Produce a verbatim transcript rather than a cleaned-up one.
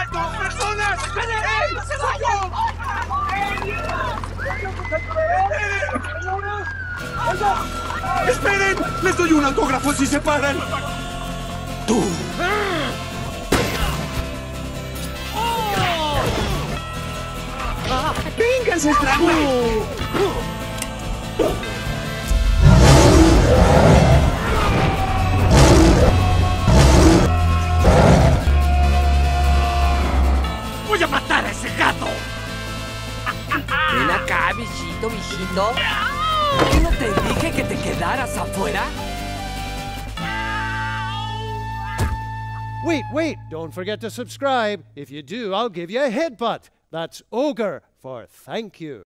quietos! ¡Personas! ¡Esperen! ¡No se vayan! ¡Esperen! ¡Les doy un autógrafo si se paran! ¡Tú! ¡Vénganse, extraños! ¡Voy a matar a ese gato! Ven acá, bichito, bichito. ¿Qué no te dije que te quedaras afuera? Wait, wait, don't forget to subscribe. If you do, I'll give you a headbutt. That's ogre for thank you.